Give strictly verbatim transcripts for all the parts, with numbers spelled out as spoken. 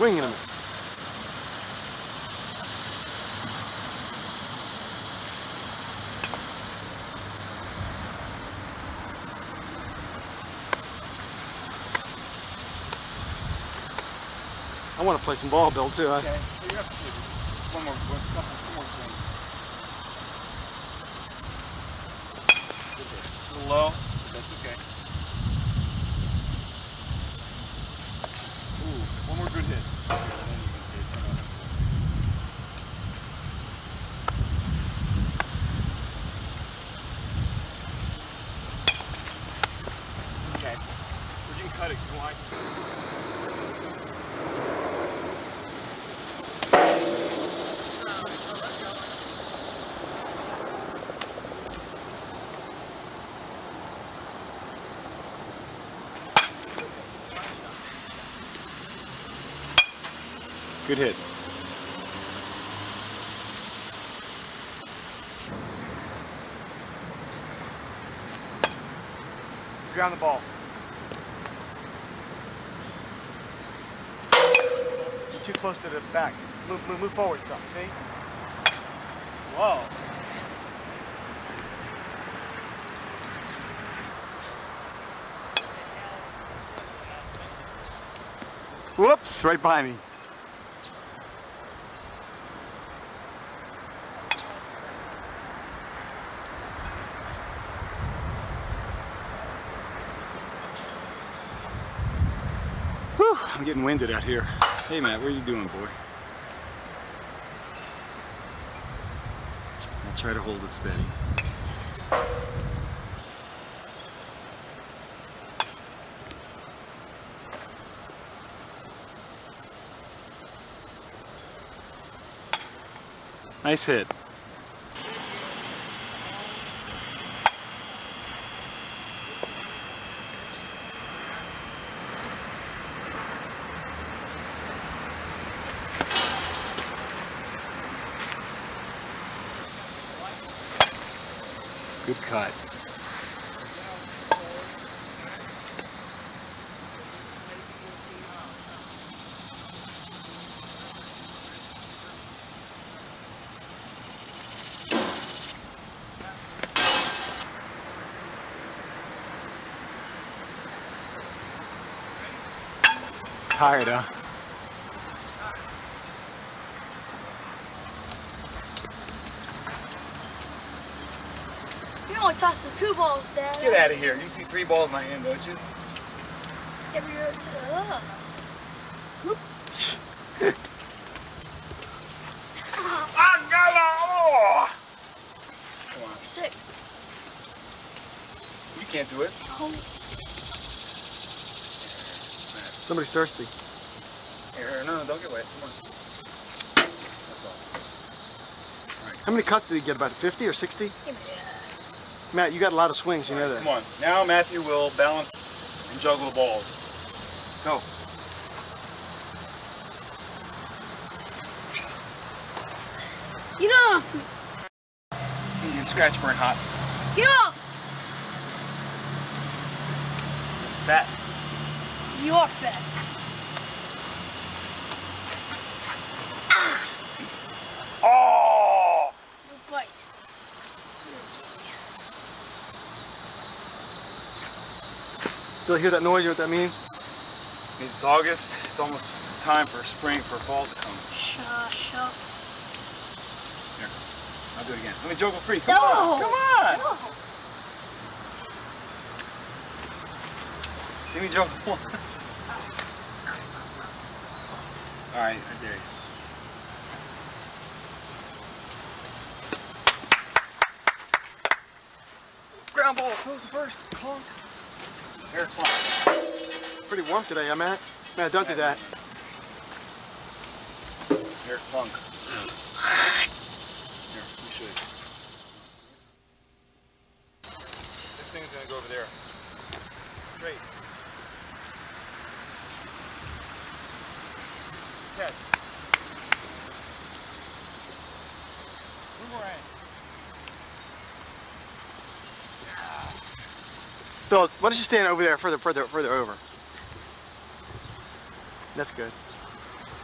Swing and a miss. I want to play some ball, Bill, too. Okay. Well, you have to do this. One more, one, couple, one more swing. A little low, but that's okay. Ooh, one more good hit. Okay, then you can see it. Okay. But you can cut it wide. Good hit. Ground the ball. You're too close to the back. Move, move, move forward some, see? Whoa. Whoops, right behind me. Whew, I'm getting winded out here. Hey Matt, what are you doing, boy? I'll try to hold it steady. Nice hit. Good cut. Tired, huh? You only tossed the two balls, Dad. Get out of here. You see three balls in my hand, don't you? Give me your to the uh. Come on. Sick. You can't do it. Oh. Somebody's thirsty. Here, no, no, don't get wet. Come on. That's all. All right. How many cuts did he get? About fifty or sixty? Give me that. Matt, you got a lot of swings, you know that. Come on. Now Matthew will balance and juggle the balls. Go. Get off! You can scratch burn hot. Get off! Fat. You're fat. Oh! You bite. Still hear that noise? You know what that means? It's August. It's almost time for spring, for fall to come. Shush up. Here, I'll do it again. Let me juggle free. Come No! on! Come on! No! See me juggle one. All right, I dare you. Ground ball, close the first. Clunk. Here, clunk. Pretty warm today, huh, Matt? Matt, don't do that. Here, clunk. Here, let me show you. This thing's gonna go over there. Straight. Ted. Boomerang. Bill, why don't you stand over there, further, further, further over? That's good.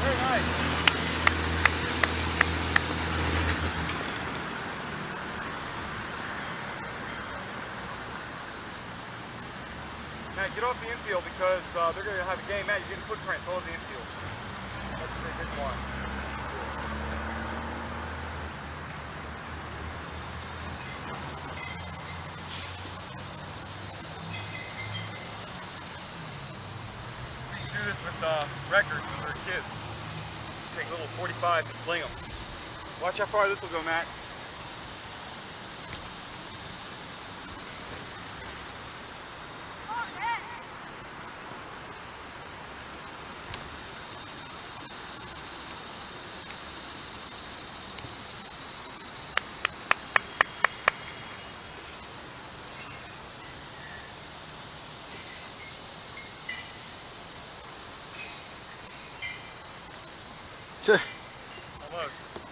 Very nice. Matt, get off the infield because uh, they're going to have a game. Matt, you're getting footprints all over the infield. That's a good one. We used to do this with uh, records when we were kids. Just take little forty-fives and fling them. Watch how far this will go, Matt. Almost.